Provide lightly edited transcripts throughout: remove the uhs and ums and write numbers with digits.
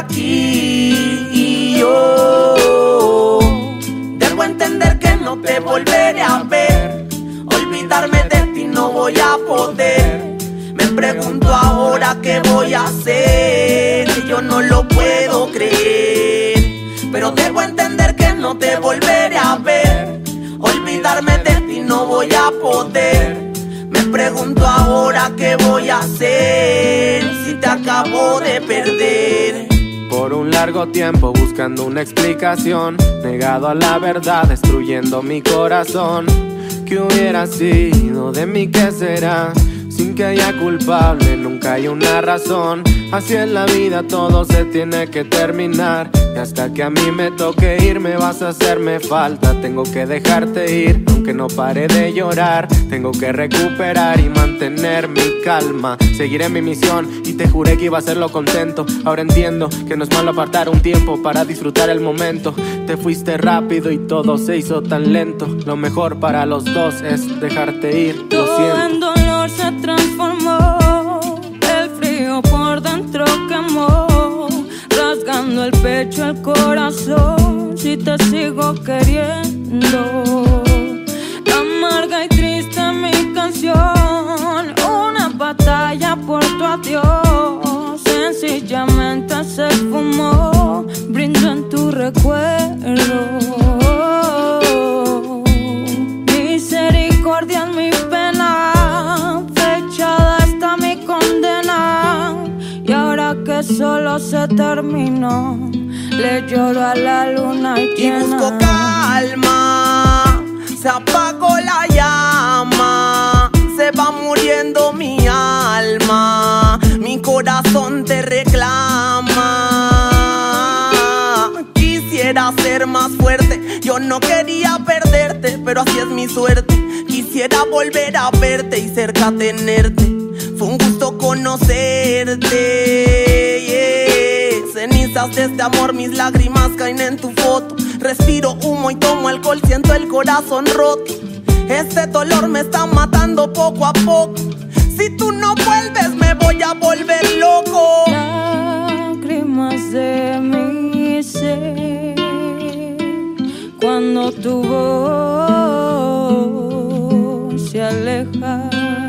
aquí. Y yo debo entender que no te volveré a ver. Olvidarme de ti no voy a poder. Me pregunto ahora qué voy a hacer. Yo no lo puedo creer, pero debo entender que no te volveré a ver. Olvidarme de ti no voy a poder. Me pregunto ahora qué voy a hacer si te acabo de perder. Por un largo tiempo buscando una explicación, negado a la verdad, destruyendo mi corazón. ¿Qué hubiera sido de mí? ¿Qué será? Sin que haya culpable, nunca hay una razón. Así es la vida, todo se tiene que terminar. Y hasta que a mí me toque irme vas a hacerme falta. Tengo que dejarte ir, aunque no pare de llorar. Tengo que recuperar y mantener mi calma. Seguiré mi misión y te juré que iba a hacerlo contento. Ahora entiendo que no es malo apartar un tiempo para disfrutar el momento. Te fuiste rápido y todo se hizo tan lento. Lo mejor para los dos es dejarte ir, lo siento. Todo en dolor se transformó, el frío por dentro quemó, rasgando el pecho, el corazón, si te sigo queriendo. Amarga y triste mi canción, una batalla por tu adiós, sencillamente se esfumó, brindo en tu recuerdo. Misericordia en mi pena, fechada está mi condena. Y ahora que solo se terminó, le lloro a la luna llena. Y busco calma, se apagó la llama, se va muriendo mi alma, mi corazón te reclama. Quisiera ser más fuerte, yo no quería perderte, pero así es mi suerte. Quisiera volver a verte y cerca tenerte. Fue un gusto conocerte, yeah. Cenizas de este amor, mis lágrimas caen en tu foto. Respiro humo y tomo alcohol, siento el corazón roto. Este dolor me está matando poco a poco. Si tú no vuelves me voy a volver loco. Lágrimas de mi ser, cuando tu voz se aleja.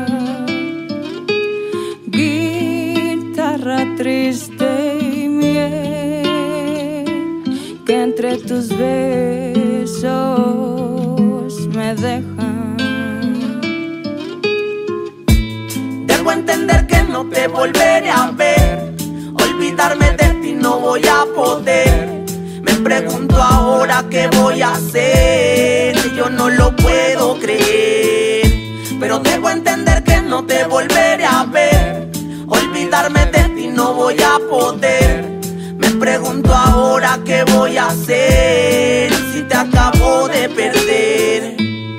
Guitarra triste y miel, que entre tus besos me dejan. Debo entender que no te volveré a ver. Olvidarme de ti no voy a poder. Me pregunto ahora qué voy a hacer. Yo no lo puedo creer, pero debo entender que no te volveré a ver. Olvidarme de ti no voy a poder. Me pregunto ahora qué voy a hacer si te acabo de perder.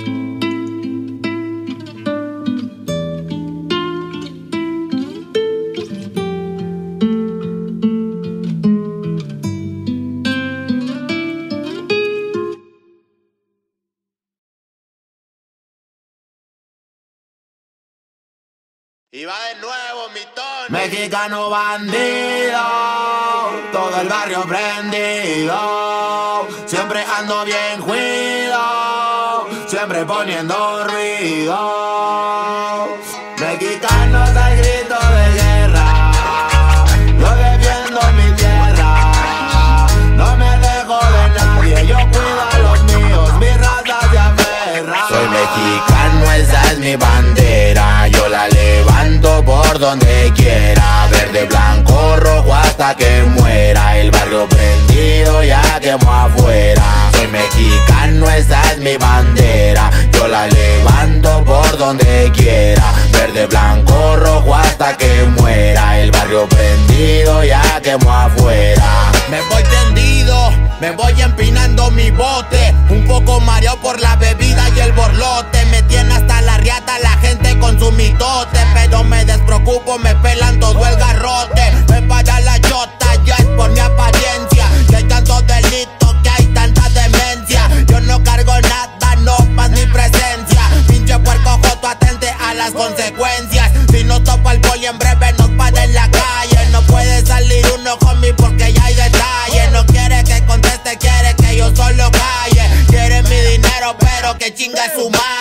Y va de nuevo mi tono. Mexicano bandido, todo el barrio prendido. Siempre ando bien cuido, siempre poniendo ruido. Mexicanos al grito de guerra, yo defiendo mi tierra. No me dejo de nadie, yo cuido a los míos, mi raza se aferra. Soy mexicano, esa es mi bandera, yo la levanto por donde quiera. Verde, blanco, rojo hasta que muera. El barrio prendido ya quemó afuera. Soy mexicano, esa es mi bandera, yo la levanto por donde quiera. Verde, blanco, rojo hasta que muera. El barrio prendido ya quemó afuera. Me voy tendido, me voy empinando mi bote, un poco mareado por la bebida y el borlote. Me tiene hasta la riata la gente con su mitote, pero me despreocupo, me pelan todo el garrote. Me para la chota, ya es por mi apariencia, que hay tanto delito, que hay tanta demencia. Yo no cargo nada, no más mi presencia. Pinche puerco joto, atente a las consecuencias. Si no topa el poli en breve nos para en la calle. No puede salir uno, homie, porque ya hay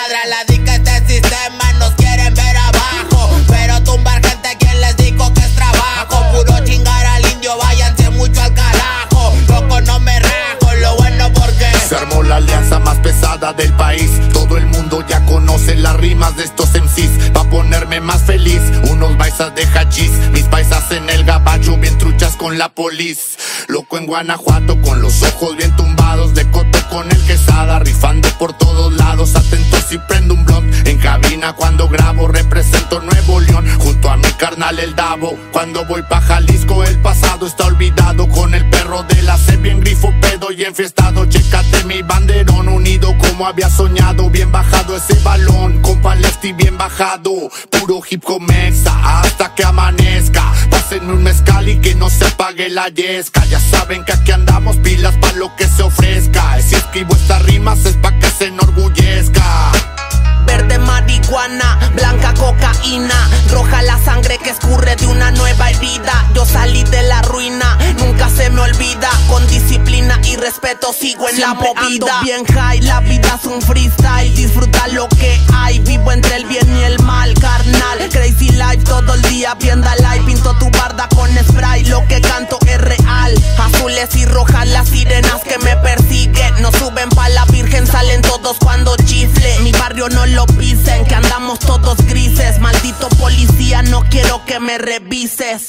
madre a la dica este sistema, nos quieren ver abajo, pero tumbar gente, quien les dijo que es trabajo. Puro chingar al indio, váyanse mucho al carajo. Loco, no me rajo, lo bueno porque se armó la alianza más pesada del país. Todo el mundo ya conoce las rimas de estos MCs. Pa' ponerme más feliz, unos paisas de hachís, mis paisas en el gabacho, bien truchas con la polis. Loco en Guanajuato, con los ojos bien tumbados, de coto con el Quesada, rifando por todos lados. Atento si prendo un blunt en cabina cuando grabo. Represento Nuevo León junto a mi carnal el Davo. Cuando voy pa' Jalisco el pasado está olvidado. Con el perro de la C bien grifo, pedo y enfiestado. Chécate mi banderón, unido como había soñado. Bien bajado ese balón, con Palesti bien bajado. Puro hip hop mexa hasta que amanezca. Pásenme un mezcal y que no se apague la yesca. Ya saben que aquí andamos pilas pa' lo que se ofrezca. Si escribo estas rimas es pa' que se enorgullezca. Verde marihuana, blanca cocaína, roja la sangre que escurre de una nueva herida. Yo salí de la ruina, nunca se me olvida. Con disciplina y respeto sigo en siempre la movida. Ando bien high, la vida es un freestyle. Disfruta lo que hay, vivo entre el bien y el mal, carnal. Crazy life todo el día, viendo live. Pinto tu barda con spray, lo que canto es real. Azules y rojas las sirenas que me persiguen. No suben pa' la virgen, salen todos cuando chifle. Mi barrio no lo pisen, que andamos todos grises. Maldito policía, no quiero que me revises.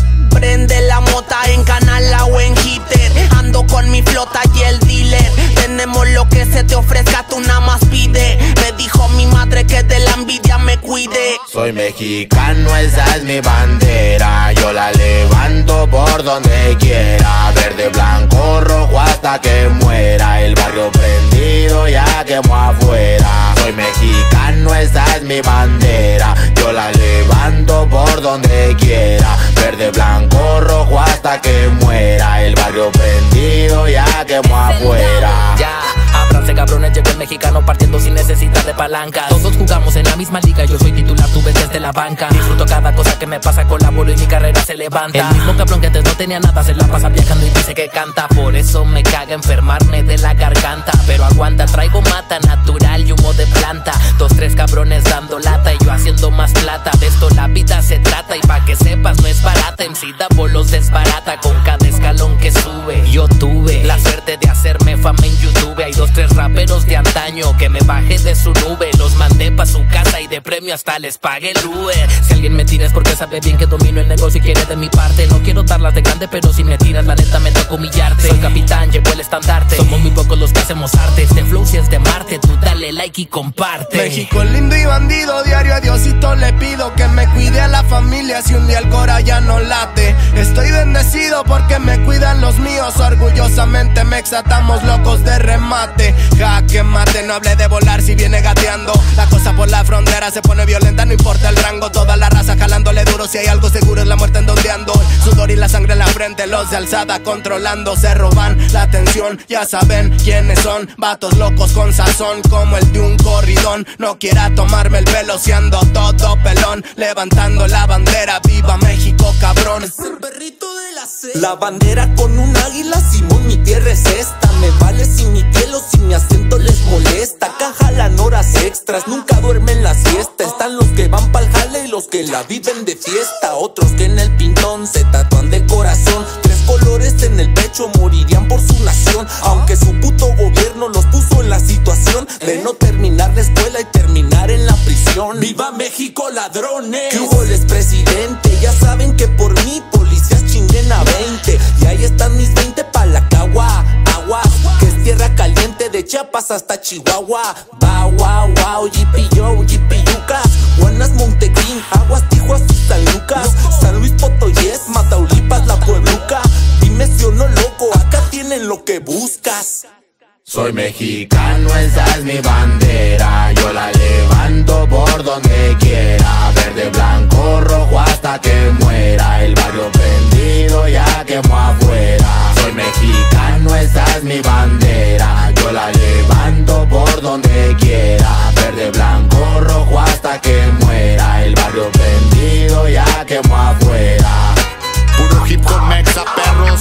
Prende la mota en Canala o en Hitter. Ando con mi flota y el dealer. Tenemos lo que se te ofrezca, tú nada más pide. Me dijo mi madre que de la envidia me cuide. soy mexicano, esa es mi bandera. Yo la levanto por donde quiera. Verde, blanco, rojo hasta que muera. El barrio prendido ya quemó afuera. Soy mexicano, esa es mi bandera. Yo la levanto por donde quiera. Verde, blanco, rojo hasta que muera. El barrio prendido ya quemó afuera. Ya, ábranse cabrones, llegó el mexicano partiendo sin necesidad de palancas. Todos jugamos en la misma liga, yo soy titular, tú ves desde la banca. Disfruto cada cosa que me pasa, colaboro y mi carrera se levanta. El mismo cabrón que antes no tenía nada se la pasa viajando y dice que canta. Por eso me caga enfermarme de la garganta. Pero aguanta, traigo mata natural y humo de planta. 2, 3 cabrones dando lata y yo haciendo más plata. De esto la vida se trata y pa' que sepas no es barata. MC da bolos desbarata con cada escalón que sube. Yo tuve la suerte de hacerme fama en YouTube. Hay 2, 3 raperos de antaño que me bajé de su nube. Los mandé pa' su casa y de premio hasta les pagué el Uber. Si alguien me tira es porque sabe bien que domino el negocio y quiere de mi parte. No quiero darlas de grande, pero si me tiras la neta me toca humillarte. Soy capitán, llevo el estandarte. Somos muy pocos los que hacemos arte. Este flow si es de Marte, tú dale like y comparte. México lindo y bandido, diario a Diosito le pido que me cuide a la familia si un día el cora ya no late. Estoy bendecido porque me cuidan los míos. Orgullosamente mexa, estamos locos de remate. Jaque mate, no hable de volar si viene gateando. La cosa por la frontera se pone violenta, no importa el rango. Toda la raza jalándole duro, si hay algo seguro es la muerte endondeando. El sudor y la sangre en la frente, los de alzada controlando. Se roban la atención, ya saben quiénes son. Vatos locos con sazón como el de un corridón. No quiera tomarme el pelo si ando todo pelón. Levantando la bandera, viva México cabrón. Es el perrito de la C. La bandera con un águila, Simón, mi tierra es esta. Me vale si mi piel o si mi acento les molesta. Acá jalan horas extras, nunca duermen la siesta. Están los que van pa'l jale y los que la viven de fiesta. Otros que en el pintón se tatúan de corazón. 3 colores en el pecho, morirían por su nación. Aunque su puto gobierno los puso en la situación de no terminar la escuela y terminar en la prisión. ¡Viva México, ladrones! ¿Qué hubo el expresidente? Ya saben que por mí policías chinguen a 20. Y ahí están mis 20 pa' la cagua. Aguas, que es tierra caliente de Chiapas hasta Chihuahua. Wow, wow, wow, yipi yo, yipi yucas. Buenas Montegreen, Aguas, Tijuas y San Lucas. San Luis Potoyes, Mataulipas, La Puebluca. Dime si o no loco, acá tienen lo que buscas. Soy mexicano, esa es mi bandera. Yo la levanto por donde quiera. Verde, blanco, rojo hasta que muera. El barrio prendido ya quemó afuera. Soy mexicano, esa es mi bandera. Yo la levanto por donde quiera. Verde, blanco, rojo hasta que muera. El barrio prendido ya quemó afuera. Puro hip hop mexa, perros,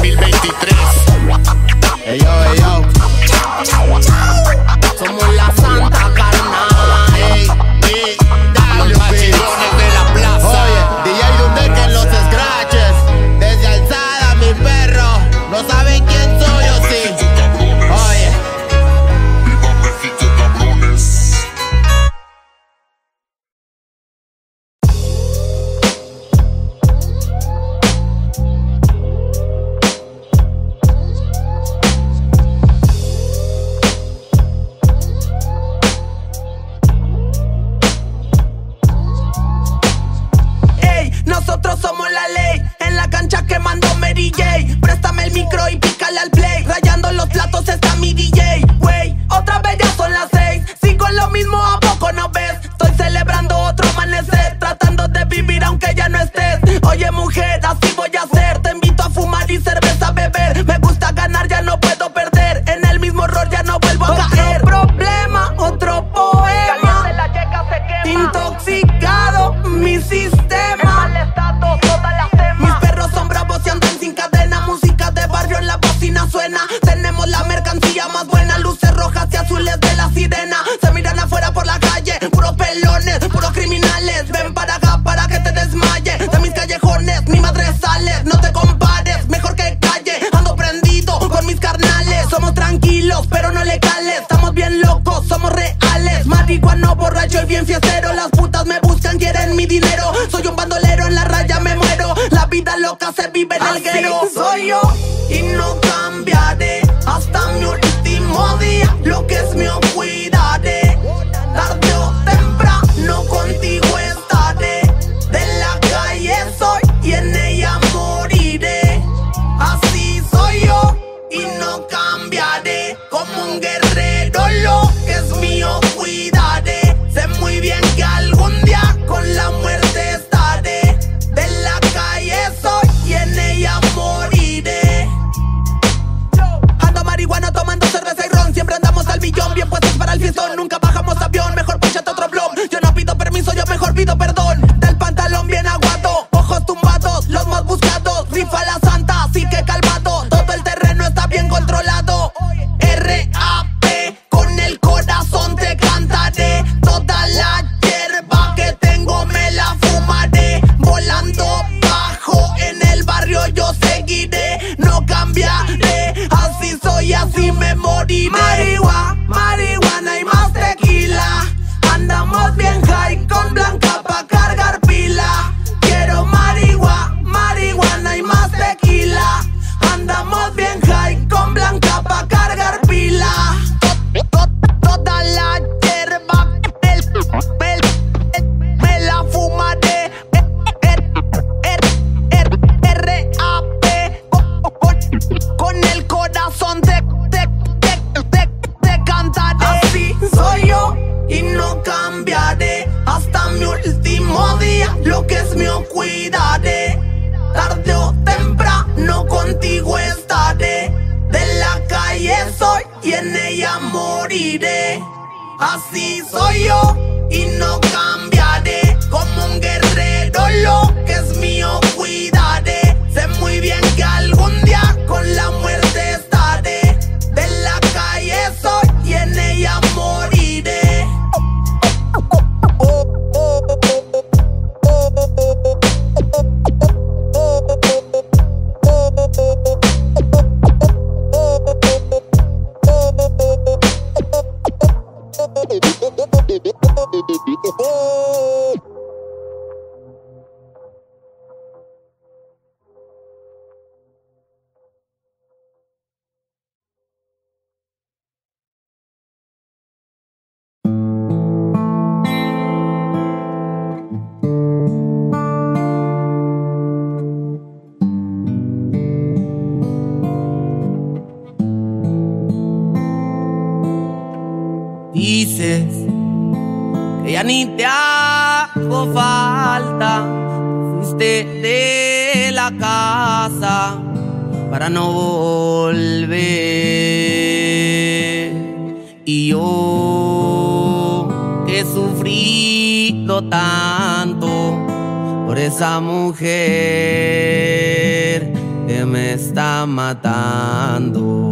2023. Ey yo, ey yo. Somos la Santa Cara. borracho y bien fiestero. Las putas me buscan, quieren mi dinero. Soy un bandolero, en la raya me muero. La vida loca se vive en el guero. Soy yo y no cambiaré hasta mi último día. Lo que es mío cuidaré. Tarde o temprano contigo estaré. De la calle soy y en ella moriré. Así soy yo y no cambiaré. Como un guerrero lo que es mío cuidaré. Sé muy bien que algún día con la muerte estaré. De la calle soy y en ella moriré. Ando marihuana tomando cerveza y ron. Siempre andamos al billón, bien puestos para el fiestón. Nunca bajamos avión, mejor ponchate otro blog. Yo no pido permiso, yo mejor pido perdón. Del pantalón bien aguado, ojos tumbados, los más buscados. Rifa la santa, así que calmado. Todo el terreno está bien controlado. R.A.P. con el corazón te cantaré. Toda la hierba que tengo me la fumaré. Volando bajo en el barrio yo seguiré. No cambiaré, así soy, así me moriré. Marihuana y más tequila. Andamos bien high con blanca pa' cargar pila. Quiero marihuana y más tequila. Andamos bien high con blanca pa' cargar pila. Toda la hierba me la fumaré. R.A.P. con el corazón te cantaré. Así soy yo y no cambiaré hasta mi último día. Lo que es mío cuidaré. Tarde o temprano contigo estaré. De la calle soy y en ella moriré. Así soy yo y no cambiaré. Como un guerrero lo que es mío cuidaré. Sé muy bien que algún día con la muerte estaré. De la calle soy y en ella moriré. Dices que ya ni te hago falta. Fuiste de la casa para no volver. Y yo que he sufrido tanto por esa mujer que me está matando.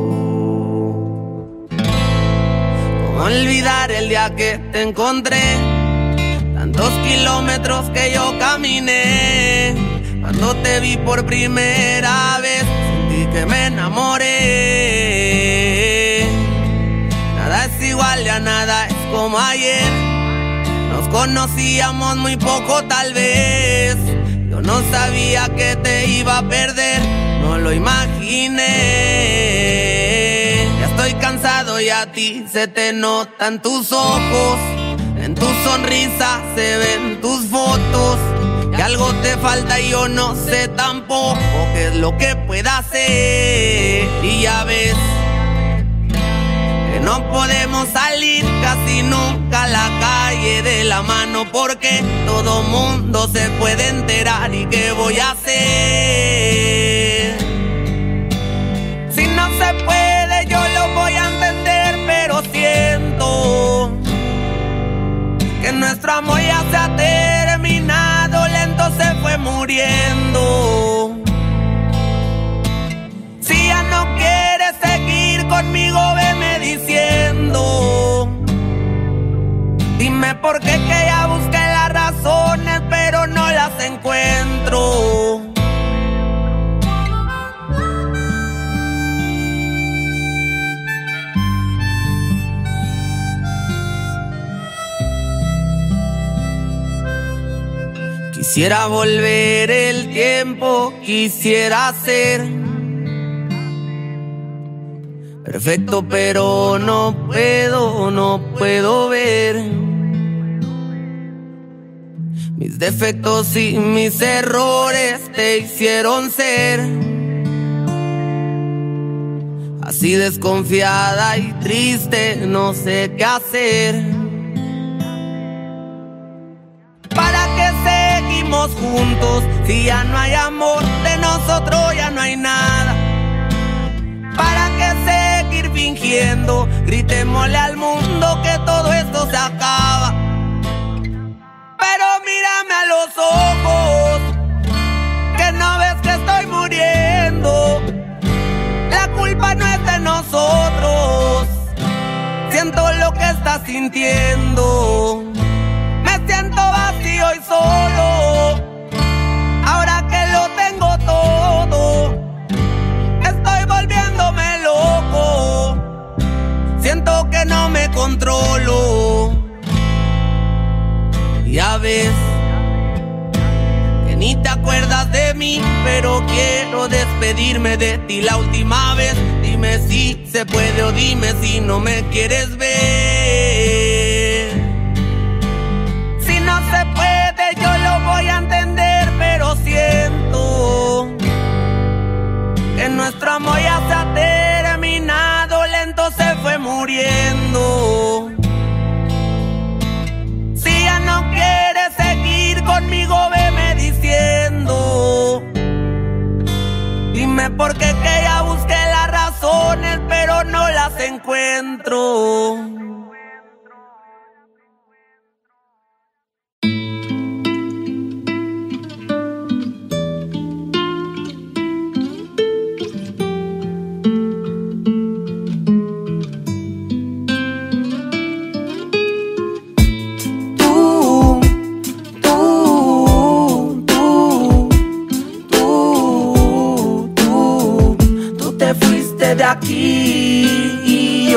Olvidar el día que te encontré, tantos kilómetros que yo caminé. Cuando te vi por primera vez, sentí que me enamoré. Nada es igual, ya nada es como ayer. Nos conocíamos muy poco tal vez. Yo no sabía que te iba a perder, no lo imaginé. Estoy cansado y a ti se te notan tus ojos. En tu sonrisa se ven tus fotos. Que algo te falta y yo no sé tampoco qué es lo que pueda hacer. Y ya ves que no podemos salir casi nunca a la calle de la mano, porque todo mundo se puede enterar. ¿Y qué voy a hacer? Si no se puede, yo lo voy a entender, pero siento que nuestro amor ya se ha terminado, lento se fue muriendo. Si ya no quieres seguir conmigo, veme diciendo. Dime por qué, que ya busqué las razones, pero no las encuentro. Quisiera volver el tiempo, quisiera ser perfecto, pero no puedo ver mis defectos y mis errores te hicieron ser así desconfiada y triste, no sé qué hacer. ¿Para qué seguimos juntos si ya no hay amor? De nosotros ya no hay nada. ¿Para qué seguir fingiendo? Gritémosle al mundo que todo esto se acaba. Pero mírame a los ojos, que no ves que estoy muriendo. La culpa no es de nosotros. Siento lo que estás sintiendo. Me siento vacío y solo. Ahora que lo tengo todo, estoy volviéndome loco. Siento que no me controlo. Ya ves que ni te acuerdas de mí, pero quiero despedirme de ti la última vez. Dime si se puede o dime si no me quieres ver. Si no se puede yo lo voy a entender, pero siento que nuestro amor ya se ha terminado, lento se fue muriendo. Si ya no quieres seguir conmigo, veme diciendo. Dime por qué, que ya busqué las razones, pero no las encuentro. De aquí y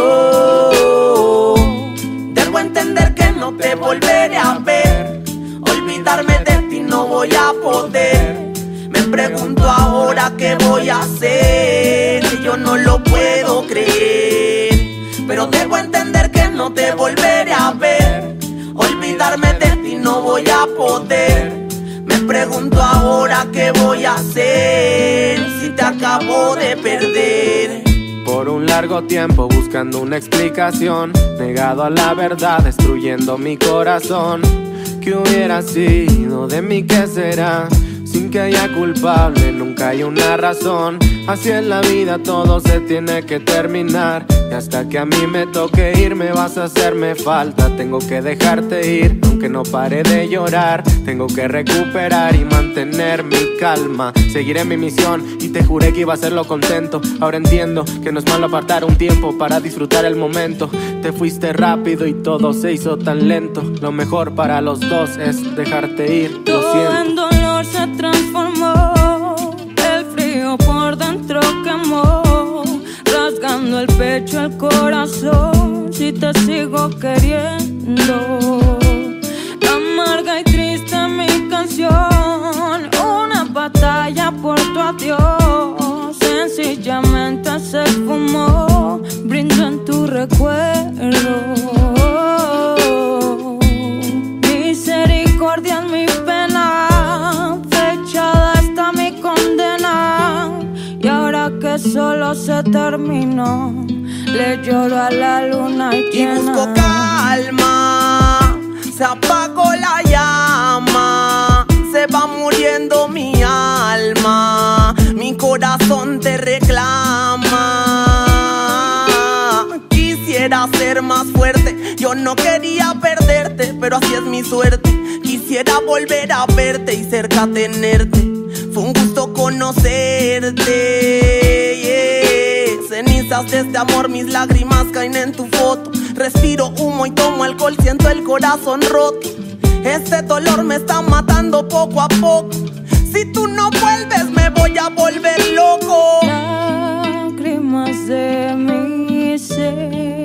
yo debo entender que no te volveré a ver. Olvidarme de ti no voy a poder. Me pregunto ahora qué voy a hacer. Yo no lo puedo creer, pero debo entender que no te volveré a ver. Olvidarme de ti no voy a poder. Me pregunto ahora qué voy a hacer si te acabo de perder. Por un largo tiempo buscando una explicación, negado a la verdad, destruyendo mi corazón. ¿Qué hubiera sido de mí? ¿Qué será? Sin que haya culpable, nunca hay una razón. Así es la vida, todo se tiene que terminar. Y hasta que a mí me toque irme vas a hacerme falta. Tengo que dejarte ir, aunque no pare de llorar. Tengo que recuperar y mantener mi calma. Seguiré mi misión y te juré que iba a hacerlo contento. Ahora entiendo que no es malo apartar un tiempo para disfrutar el momento. Te fuiste rápido y todo se hizo tan lento. Lo mejor para los dos es dejarte ir, lo Todo siento. en dolor se transformó, el frío por dentro quemó, rasgando el pecho, el corazón, si te sigo queriendo. Amarga y triste mi canción, una batalla por tu adiós, sencillamente se esfumó, brindo en tu recuerdo. Misericordia en mi pena, fechada está mi condena, y ahora que solo se terminó, le lloro a la luna y busco calma. Se apagó la llama, se va muriendo mi alma, mi corazón te reclama. Quisiera ser más fuerte, yo no quería perderte, pero así es mi suerte. Quisiera volver a verte y cerca tenerte. Fue un gusto conocerte, yeah. Cenizas de este amor, mis lágrimas caen en tu foto. Respiro humo y tomo alcohol, siento el corazón roto. Este dolor me está matando poco a poco. Si tú no vuelves me voy a volver loco. Lágrimas de mi ser,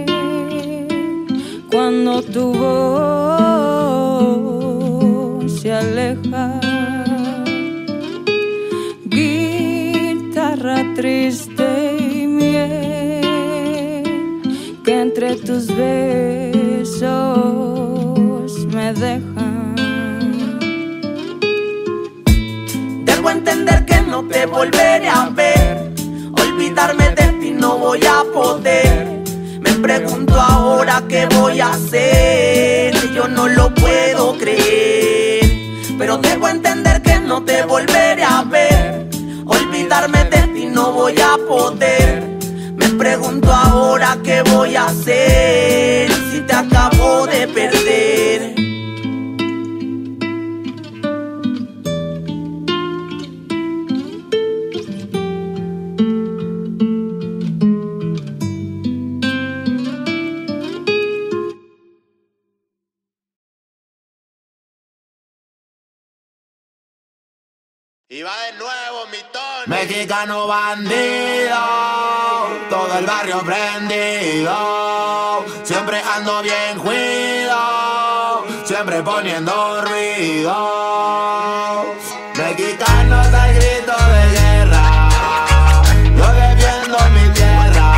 cuando tu voz se aleja. triste y miel que entre tus besos me dejan. Debo entender que no te volveré a ver, olvidarme de ti no voy a poder. Me pregunto ahora qué voy a hacer, yo no lo puedo creer. Pero debo entender que no te volveré a ver, olvidarme de ti no voy a poder. Me pregunto ahora qué voy a hacer si te acabo de perder. Y va de nuevo mi Tony. Mexicano bandido, todo el barrio prendido. Siempre ando bien cuido, siempre poniendo ruido. Mexicanos al grito de guerra, yo defiendo mi tierra.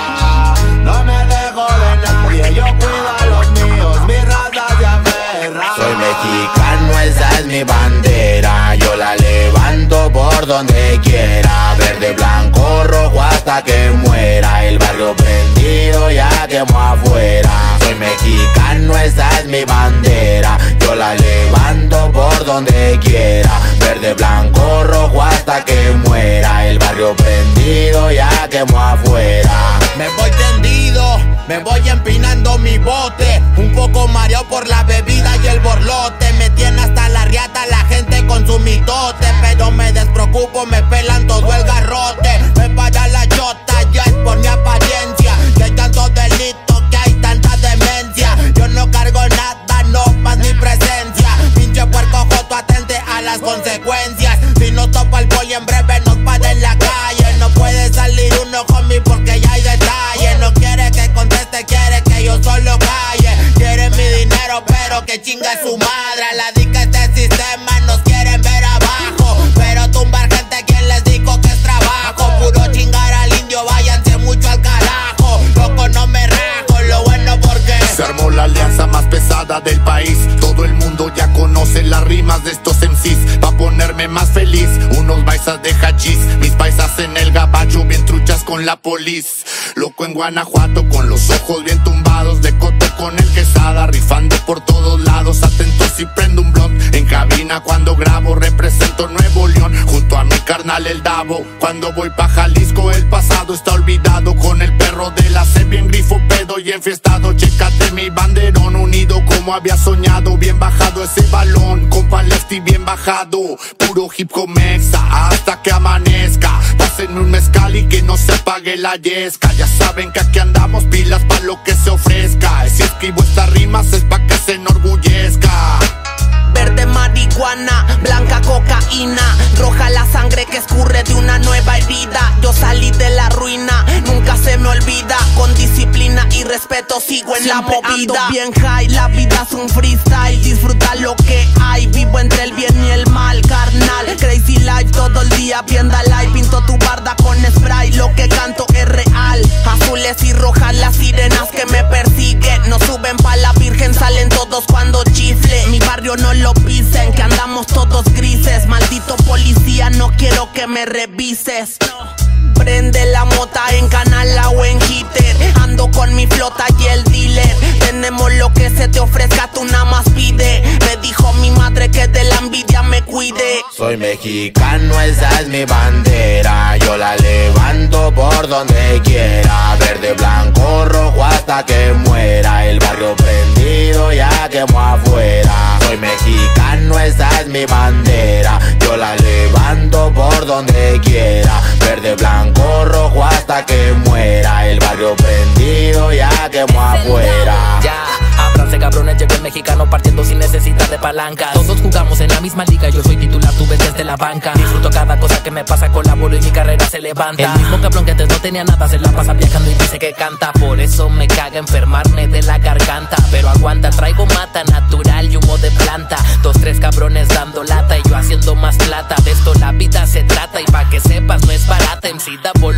No me dejo de nadie, yo cuido a los míos, mi raza se aferra. Soy mexicano, esa es mi bandera, yo la levanto por donde quiera. Verde, blanco, rojo hasta que muera. El barrio prendido ya quemó afuera. Soy mexicano, esa es mi bandera, yo la levanto por donde quiera. Verde, blanco, rojo hasta que muera. El barrio prendido ya quemó afuera. Me voy tendido, me voy empinando mi bote, un poco mareado por la bebida y el borlote. Me tiene hasta la riata la gente con su mitote, pero me despreocupo, me pelan todo el garrote. Me para la chota, ya es por mi apariencia, que hay tantos delitos, que hay tanta demencia. Yo no cargo nada, no más mi presencia. Pinche puerco joto, atente a las consecuencias. Si no topa el poli en breve nos para en la calle. No puede salir uno conmigo porque ya hay detalles. No quiere que conteste, quiere que yo solo calle. Quiere mi dinero pero que chinga su madre. A la dica este sistema nos quieren ver abajo, pero tumbar gente, quien les dijo que es trabajo. Puro chingar al indio, váyanse mucho al carajo. Loco no me rajo, lo bueno porque se armó la alianza más pesada del país. Todo el mundo ya conoce las rimas de estos MCs. Pa' ponerme más feliz, unos paisas de hachís, mis paisas en el gabacho bien truchas con la polis. Loco en Guanajuato con los ojos bien tumbados, de cote con el Quesada, rifando por todos lados. Atento si prendo un blunt en cabina cuando grabo, represento Nuevo León junto a mi carnal el Davo. Cuando voy pa' Jalisco el pasado está olvidado, con el perro de la C bien grifo, pedo y enfiestado. Chécate mi banderón unido como había soñado, bien bajado ese balón, compa Lefty bien bajado. Puro hip hop mexa hasta que amanezca. Pásenme un mezcal y que no se apague la yesca. Ya saben que aquí andamos pilas pa' lo que se ofrezca. Si escribo estas rimas es pa' que se enorgullezca. Verde marihuana, blanca cocaína, roja la sangre que escurre de una nueva herida. Yo salí de la ruina, nunca se me olvida. Con disciplina y respeto sigo en siempre la movida. Ando bien high, la vida es un freestyle. Disfruta lo que hay, vivo entre el bien y el mal, carnal. Crazy life todo el día, viendo live. Pinto tu barda con spray, lo que canto es real. Azules y rojas las sirenas que me persiguen. No suben pa' la virgen, salen todos cuando chifle. Mi barrio no lo pisen, que andamos todos grises. Maldito policía, no quiero que me revises. Prende la mota en Canala o en Hitter. Ando con mi flota y el dealer. Tenemos lo que se te ofrezca, tú nada más pide. Me dijo mi madre que de la envidia me cuide. Soy mexicano, esa es mi bandera, yo la levanto por donde quiera. Verde, blanco, rojo hasta que muera. El barrio prendido ya quemó afuera. Soy mexicano, esa es mi bandera, yo la levanto por donde quiera. Verde, blanco, rojo hasta que muera. El barrio prendido ya quemó afuera. Ya, ábranse cabrones, llegó el mexicano partiendo sin necesidad de palanca. Todos jugamos en la misma liga, yo soy titular, tú ves desde la banca. Disfruto cada cosa que me pasa, colaboro y mi carrera se levanta. El mismo cabrón que antes no tenía nada se la pasa viajando y dice que canta. Por eso me caga enfermarme de la garganta, pero aguanta, traigo mata natural y humo de planta. 2, 3 cabrones dando lata y yo haciendo más plata. De esto la vida se trata y pa' que sepas no es barata. MC da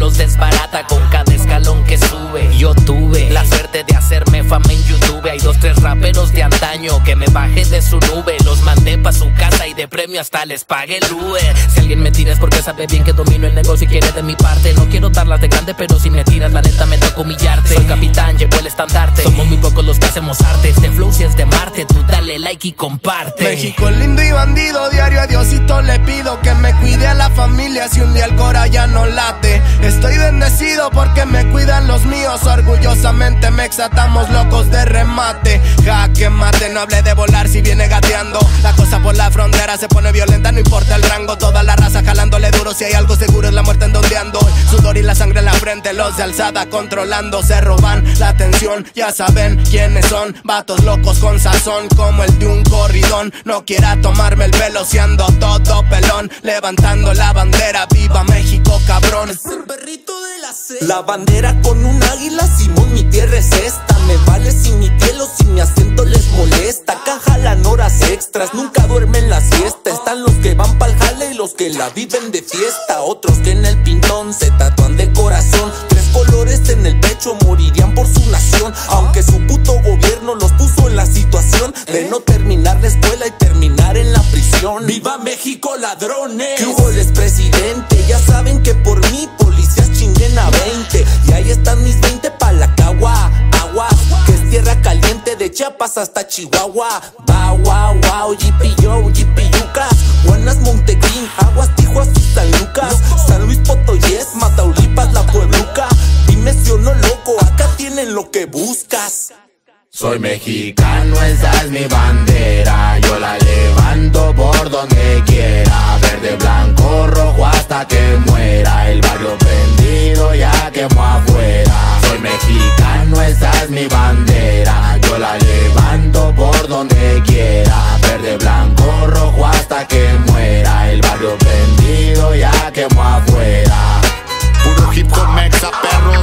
los desbarata con cada escalón que sube. Yo tuve la suerte de hacerme fama en YouTube. Hay 2, 3 raperos de antaño que me bajé de su nube. Los mandé pa' su casa y de premio hasta les pagué el Uber. Si alguien me tira es porque sabe bien que domino el negocio y quiere de mi parte. No quiero darlas de grande, pero si me tiras la neta me toca humillarte. Soy capitán, llevo el estandarte. Somos muy pocos los que hacemos arte. Este flow si es de Marte, tú dale like y comparte. México lindo y bandido, diario a Diosito le pido que me cuide a la familia si un día el cora ya no late. Estoy bendecido porque me cuidan los míos. Orgullosamente me exatamos locos de remate. Jaque mate, no hable de volar si viene gateando. La cosa por la frontera se pone violenta, no importa el rango. Toda la raza jalándole duro, si hay algo seguro es la muerte en donde ando. Sudor y la sangre en la frente, los de alzada controlando. Se roban la atención, ya saben quiénes son. Vatos locos con sazón como el de un corridón. No quiera tomarme el pelo si ando todo pelón. Levantando la bandera, viva México cabrón. Es el perrito de la C. La bandera con un águila, Simón, mi tierra es esta. Me vale si mi piel o si mi acento les molesta. Acá jalan horas extras, nunca duermen la siesta. Están los que van pa'l jale y los que la viven de fiesta. Otros que en el pintón se tatúan de corazón. 3 colores en el pecho, morirían por su nación. Aunque su puto gobierno los puso en la situación de no terminar la escuela y terminar en la prisión. ¡Viva México, ladrones! ¿Qué hubo, el expresidente? Ya saben que por mí policías chinguen a 20. Y ahí están mis 20 pa' la cagua. Aguas, que es tierra caliente de Chiapas hasta Chihuahua. Wow, wow, wow, GPO, GPUcas. Buenas, Montequín, Aguas, Tijuas y San Lucas. San Luis Potoyes, Mataulipas, La Puebluca. Dime si o no, loco, acá tienen lo que buscas. Soy mexicano, esa es mi bandera. Yo la levanto por donde quiera. Verde, blanco, rojo hasta que muera. El barrio prendido ya quemó afuera. Soy mexicano, esa es mi bandera. Yo la levanto por donde quiera. Verde, blanco, rojo hasta que muera. El barrio prendido ya quemó afuera. Puro hip hop mexa, perros,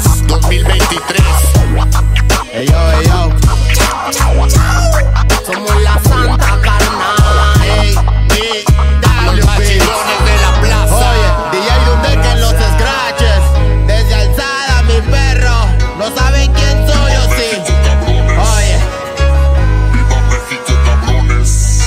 2023. Ey yo, ey yo. Somos la santa carnal. Los machilones de la plaza. Oye, DJ Dundeca en los scratches. Desde alzada, mi perro. No saben quién soy o sí. Oye. Viva México, cabrones.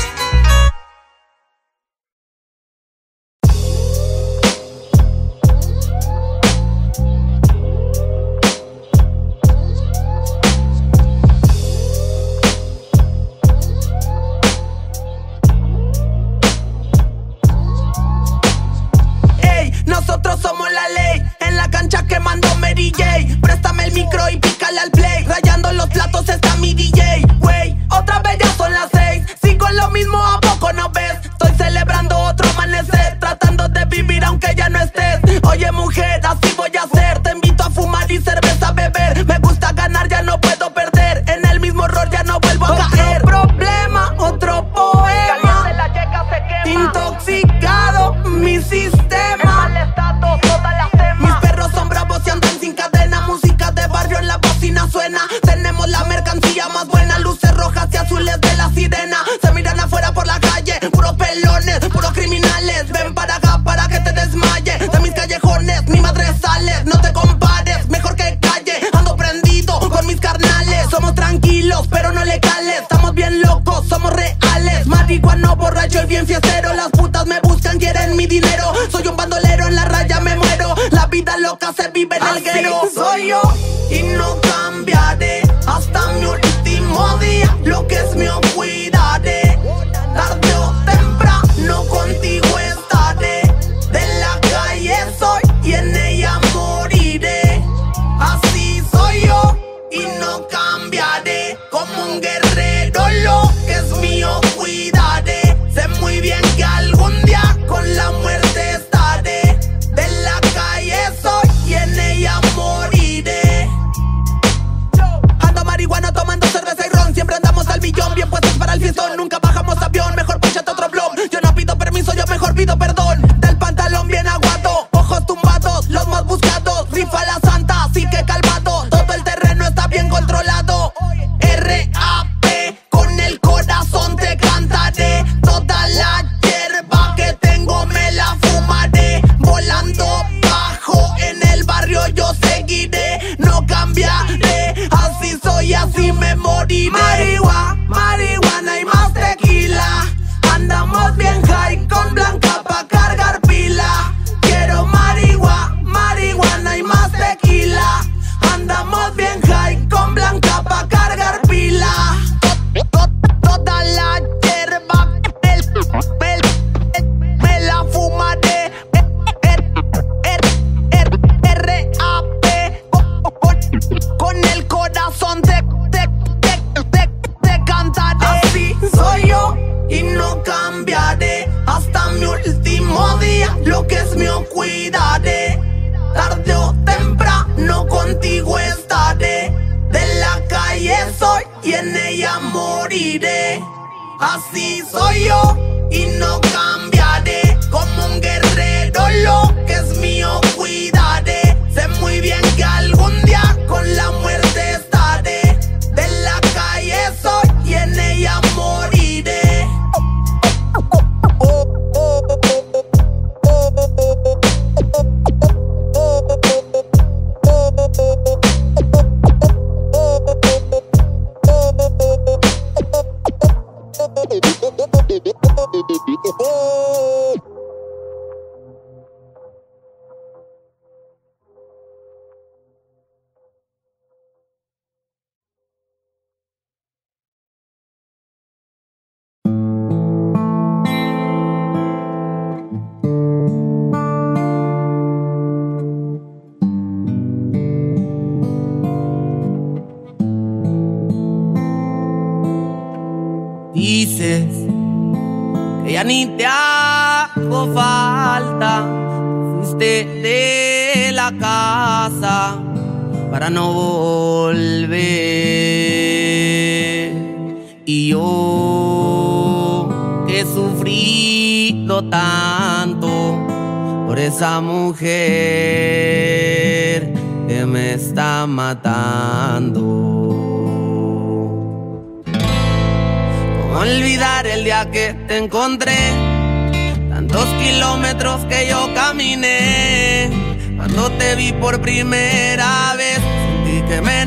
Nosotros somos la ley, en la cancha quemando Mary J. Préstame el micro y pícale al play. Rayando los platos está mi DJ. Wey, otra vez ya son las 6. Sigo lo mismo, ¿a poco no ves? Estoy celebrando otro amanecer, tratando de vivir aunque ya no estés. Oye mujer, así voy a hacer. Te invito a fumar y cerveza a beber. Me gusta ganar, ya no puedo perder. En el mismo error ya no vuelvo a caer. Otro problema, otro poema. Intoxicado, mi sistema. Mis perros son bravos y andan sin cadena. Música de barrio en la bocina suena. Tenemos la mercancía más buena. Luces rojas y azules de la sirena. Se miran afuera por la calle. Puros pelones, puros criminales. Ven para acá para que te desmayes. De mis callejones, mi madre sale. No te compares, mejor que calle. Ando prendido con mis carnales. Somos tranquilos, pero no legales. Estamos bien locos, somos reales. Marihuano, borracho y bien fiestero. Las putas me buscan, quieren mi dinero. Soy un bandolero, en la raya me muero. La vida loca se vive en el guero. Así soy yo y no cambiaré hasta mi último día. Lo que es mío cuidaré. Tarde o temprano contigo estaré. De la calle soy y en ella moriré. Así soy yo y no cambiaré. Como un guerrero, lo que es mío cuidaré. Sé muy bien que algún día con la muerte estaré. De la calle soy y en ella moriré. Así soy yo y no cambiaré. Como un guerrero lo que es mío cuidaré. Sé muy bien que algún día con la muerte estaré. De la calle soy y en ella moriré. Dices que ya ni te hago falta, fuiste de la casa para no volver. Y yo que he sufrido tanto por esa mujer que me está matando. Olvidar el día que te encontré, tantos kilómetros que yo caminé. Cuando te vi por primera vez, sentí que me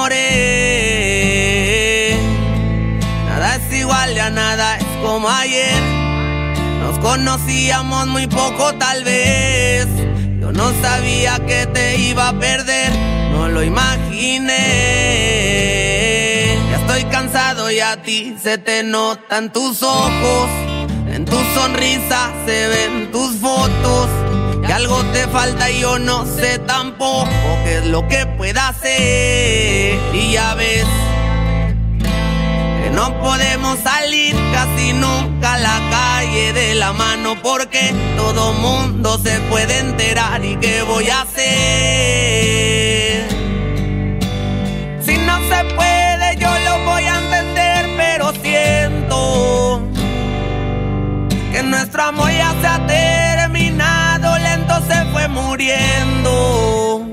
enamoré. Nada es igual, ya nada es como ayer. Nos conocíamos muy poco tal vez. Yo no sabía que te iba a perder, no lo imaginé. Estoy cansado y a ti se te notan tus ojos. En tu sonrisa se ven tus fotos. Que algo te falta y yo no sé tampoco qué es lo que pueda hacer. Y ya ves que no podemos salir casi nunca a la calle de la mano, porque todo mundo se puede enterar. ¿Y qué voy a hacer? Si no se puede, yo lo voy a entender, pero siento que nuestro amor ya se ha terminado, lento se fue muriendo.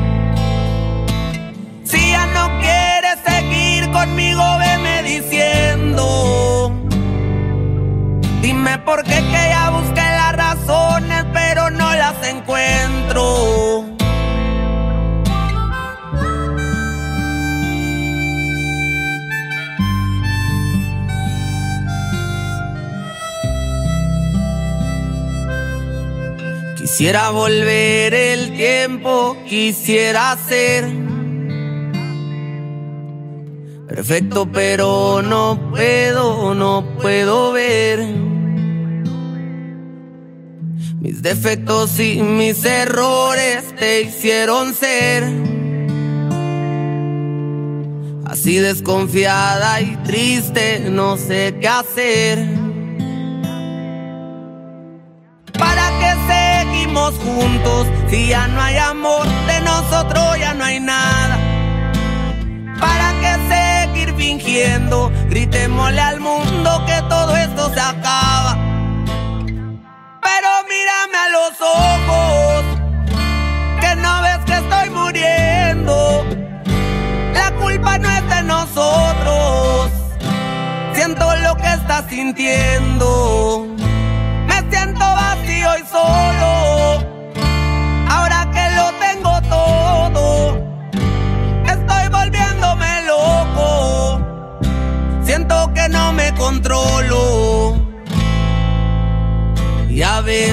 Si ya no quieres seguir conmigo, veme diciendo. Dime por qué, que ya busqué las razones, pero no las encuentro. Quisiera volver el tiempo, quisiera ser perfecto, pero no puedo ver mis defectos y mis errores te hicieron ser así desconfiada y triste, no sé qué hacer. ¿Para qué seguimos juntos si ya no hay amor? De nosotros ya no hay nada. ¿Para qué seguir fingiendo? Gritémosle al mundo que todo esto se acaba. Pero mírame a los ojos, que no ves que estoy muriendo. La culpa no es de nosotros. Siento lo que estás sintiendo. Me siento vacío y solo, ahora que lo tengo todo. Estoy volviéndome loco, siento que no me controlo. Ya ves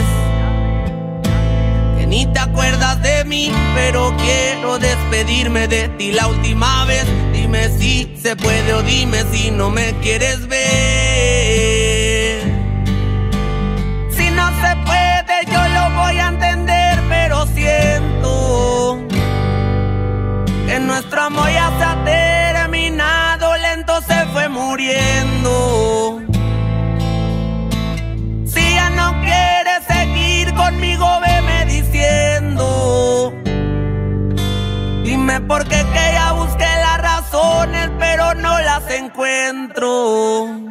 que ni te acuerdas de mí, pero quiero despedirme de ti la última vez. Dime si se puede o dime si no me quieres ver. Si no se puede, yo lo voy a entender, pero siento que nuestro amor ya se ha terminado, lento se fue muriendo. Si ya no quieres seguir conmigo, veme diciendo. Dime por qué, que ya busqué las razones, pero no las encuentro.